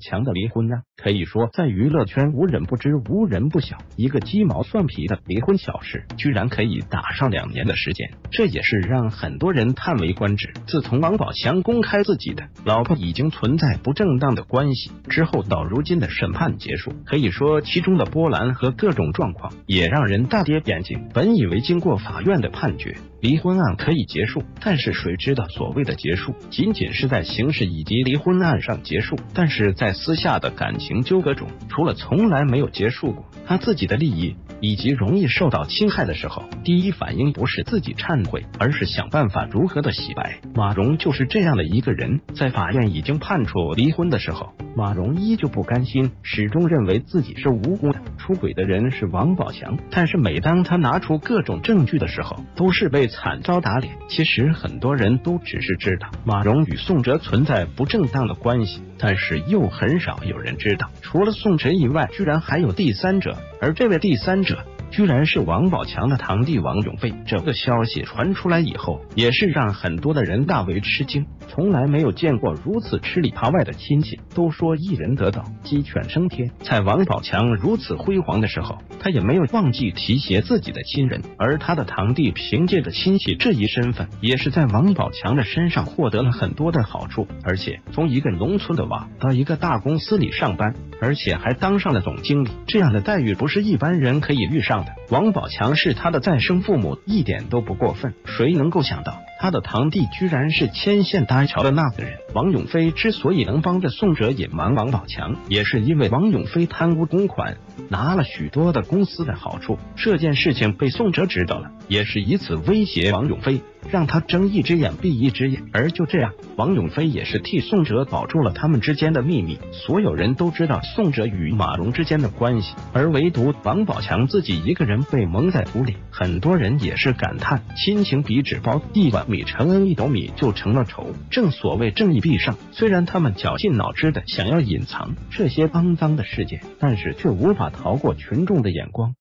强的离婚案，可以说在娱乐圈无人不知，无人不晓。一个鸡毛蒜皮的离婚小事，居然可以打上2年的时间，这也是让很多人叹为观止。自从王宝强公开自己的老婆已经存在不正当的关系之后，到如今的审判结束，可以说其中的波澜和各种状况也让人大跌眼镜。本以为经过法院的判决，离婚案可以结束，但是谁知道所谓的结束仅仅是在刑事以及离婚案上结束，但是在私下的感情纠葛中，除了从来没有结束过他自己的利益以及容易受到侵害的时候，第一反应不是自己忏悔，而是想办法如何的洗白。马蓉就是这样的一个人，在法院已经判处离婚的时候，马蓉依旧不甘心，始终认为自己是无辜的，出轨的人是王宝强。但是每当他拿出各种证据的时候，都是被惨遭打脸。其实很多人都只是知道马蓉与宋哲存在不正当的关系，但是又很少有人知道，除了宋哲以外，居然还有第三者，而这位第三者居然是王宝强的堂弟王永飞。这个消息传出来以后，也是让很多的人大为吃惊，从来没有见过如此吃里扒外的亲戚。都说一人得道鸡犬升天，在王宝强如此辉煌的时候，他也没有忘记提携自己的亲人，而他的堂弟凭借着亲戚这一身份，也是在王宝强的身上获得了很多的好处，而且从一个农村的娃到一个大公司里上班，而且还当上了总经理，这样的待遇不是一般人可以遇上的。王宝强是他的再生父母，一点都不过分。谁能够想到他的堂弟居然是牵线搭桥的那个人？王永飞之所以能帮着宋哲隐瞒王宝强，也是因为王永飞贪污公款，拿了许多的公司的好处。这件事情被宋哲知道了，也是以此威胁王永飞，让他睁一只眼闭一只眼。而就这样，王永飞也是替宋哲保住了他们之间的秘密。所有人都知道宋哲与马蓉之间的关系，而唯独王宝强自己一个人被蒙在鼓里。很多人也是感叹，亲情比纸包，一碗米承恩一斗米就成了仇。正所谓正义必胜，虽然他们绞尽脑汁的想要隐藏这些肮脏的事件，但是却无法逃过群众的眼光。